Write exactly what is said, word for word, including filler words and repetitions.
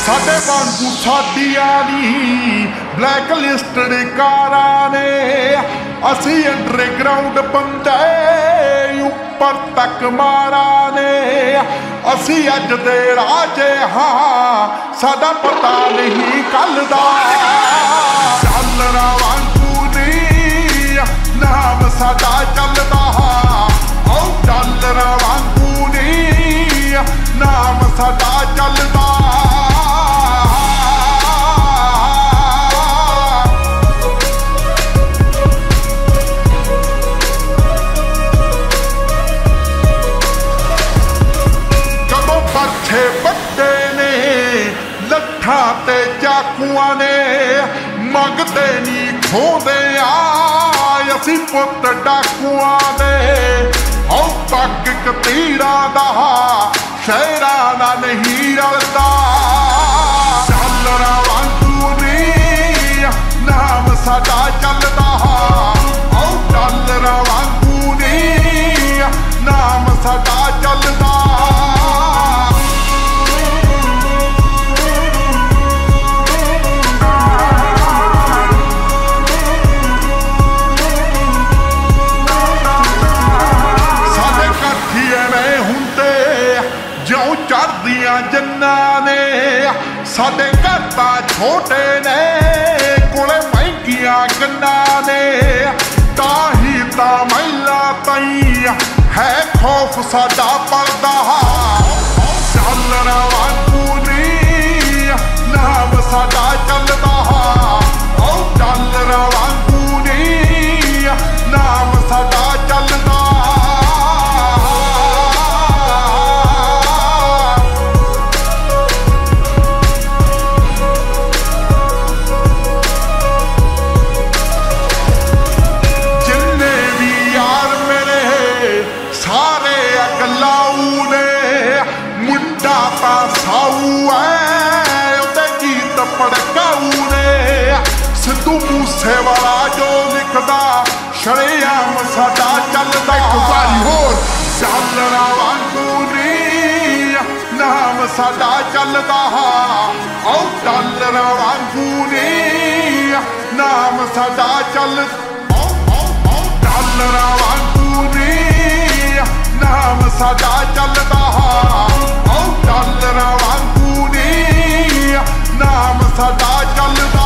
साडे वांगू साडियां नी black listed कारां ने असी अंडरग्राउंड बंदे उपर तक मारा ने असी अज दे राजे हाँ साडा पता नहीं कल दा चालना वांगू नी नाम साडा चलदा ओ चालना वांगू नी नाम साडा चलदा बड़े ने लट्ठा ते चाकुआ ने मंगते नी खोदे असी पुत डाकुआ दे औ तक कतीरा दा शहरा दा नहीं रलदा चालना वांगू नी नाम साडा चलदा औ चालना वांगू नी नाम साडा चलदा जो चढ़दियां जन्ना ने साडे घर तां छोटे ने कोले महंगियां गन्ना ने ताही तां महिला ताई है खौफ साडा पलदा चालना वांगू नी नाम साडा चलदा ओ चालना वांगू नी नाम साडा चलदा सिद्धू मूसे वाला जो लिखदा शरेआम साडा चलदा होर चालना वांगू नी नाम साडा चलदा औ चालना वांगू नी नाम साडा चल चालना वांगू नी नाम साडा चलदा औ चालना वांगू नी नाम साडा चलदा।